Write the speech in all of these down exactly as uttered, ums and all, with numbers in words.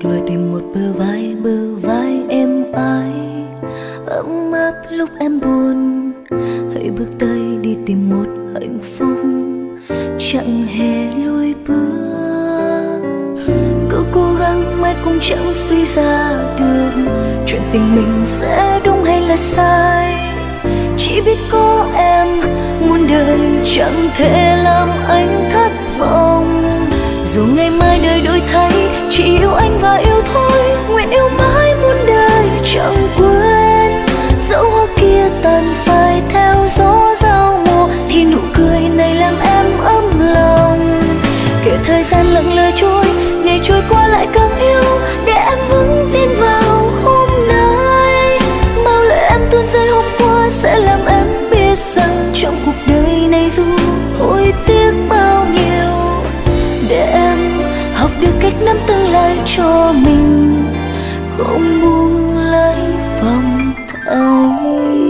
lùi tìm một bờ vai, bờ vai êm ái ấm áp lúc em buồn. Hãy bước tới đi tìm một hạnh phúc chẳng hề lùi bước. Cứ cố gắng mãi cũng chẳng suy ra được chuyện tình mình sẽ đúng hay là sai. Chỉ biết có em muôn đời chẳng thể làm anh thất vọng. Dù ngày mai đời đổi thay, chỉ yêu anh và yêu thôi. Nguyện yêu mãi muôn đời chẳng quên. Dẫu hoa kia tàn phai theo gió giao mùa, thì nụ cười này làm em ấm lòng. Kể thời gian lặng lẽ trôi, ngày trôi qua lại càng yêu, để em vững tin vào hôm nay. Bao lời em tuôn rơi hôm qua sẽ làm em biết rằng trong cuộc đời này dù hối tiếc bao nhiêu, để em học được cách nắm tương lai cho mình, không buông lấy vòng tay.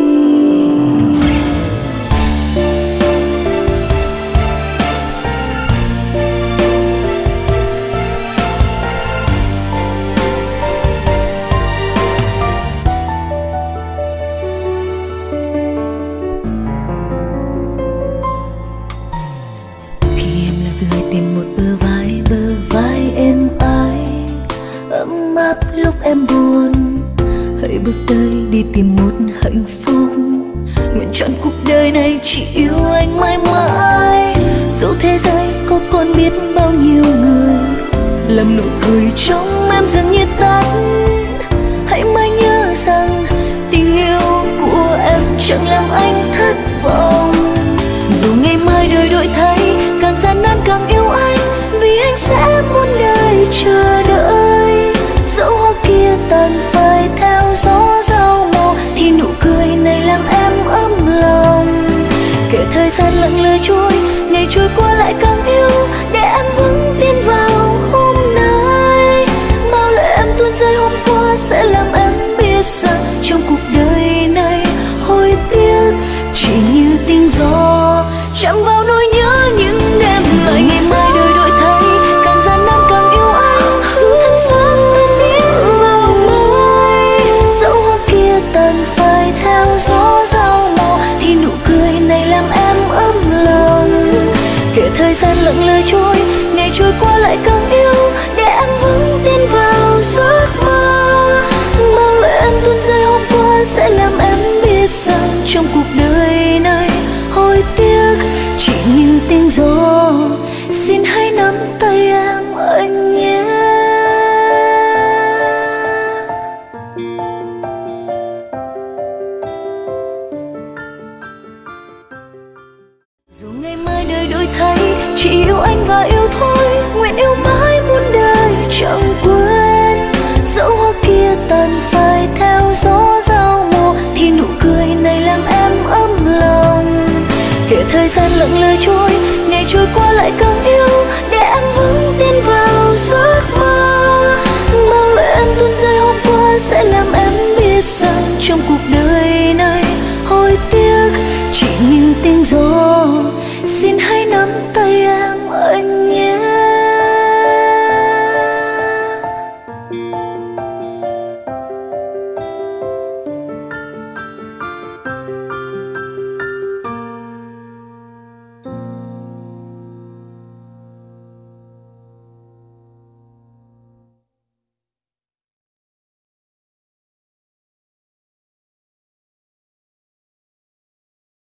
Lúc em buồn, hãy bước tới đi tìm một hạnh phúc. Nguyện chọn cuộc đời này chỉ yêu anh mãi mãi. Dẫu thế giới có còn biết bao nhiêu người, làm nụ cười trong em dường như tắt. Hãy mãi nhớ rằng tình yêu của em chẳng làm anh thất vọng. Dù ngày mai đời đổi thay, càng gian nan càng yêu anh, vì anh sẽ muôn đời chờ đợi. Dẫu hoa kia tàn phai theo gió giao mùa, thì nụ cười này làm em ấm lòng. Kể thời gian lặng lẽ trôi, ngày trôi qua lại càng yêu, để em vững tin vào hôm nay. Bao lời em tuôn rơi hôm qua sẽ làm em biết rằng trong cuộc đời này hối tiếc chỉ như tiếng gió chạm vào nỗi nhớ những đêm dài. Ngày mai đời đổi thay, càng gian nan càng yêu anh, dù thân phận em biết vào mây. Dẫu hoa kia tàn phai theo gió giao mùa, thì nụ cười này làm em ấm lòng. Kể thời gian lặng lẽ trôi, ngày trôi qua lại càng yêu, để em vững tin vào giấc mơ. Bao lời em tuôn rơi hôm qua sẽ làm em biết rằng trong cuộc đời này hối tiếc chỉ như tiếng gió. Xin hãy nắm tay em anh nhé. Dù ngày mai đời đổi thay, chỉ yêu anh và yêu thôi. Nguyện yêu mãi muôn đời chẳng quên. Dẫu hoa kia tàn phai theo gió giao mùa, thì nụ cười này làm em ấm lòng. Kể thời gian lặng lẽ trôi, ngày trôi qua lại càng yêu, để em vững tin vào giấc mơ. Bao lời em tuôn rơi hôm qua sẽ làm em